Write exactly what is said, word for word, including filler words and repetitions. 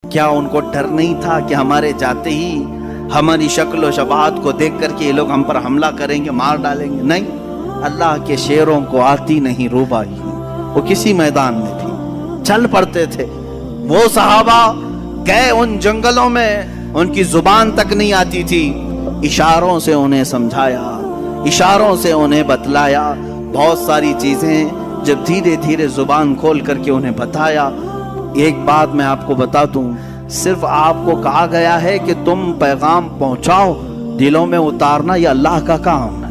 क्या उनको डर नहीं था कि हमारे जाते ही हमारी शक्ल व शबाहत को देख करके ये लोग हम पर हमला करेंगे, मार डालेंगे? नहीं, अल्लाह के शेरों को आती नहीं रूबाई, वो किसी मैदान में थी, चल पड़ते थे। वो सहाबा गए उन जंगलों में, उनकी जुबान तक नहीं आती थी, इशारों से उन्हें समझाया, इशारों से उन्हें बतलाया बहुत सारी चीजें। जब धीरे धीरे जुबान खोल करके उन्हें बताया, एक बात मैं आपको बता दूं, सिर्फ आपको कहा गया है कि तुम पैगाम पहुंचाओ, दिलों में उतारना यह अल्लाह का काम है।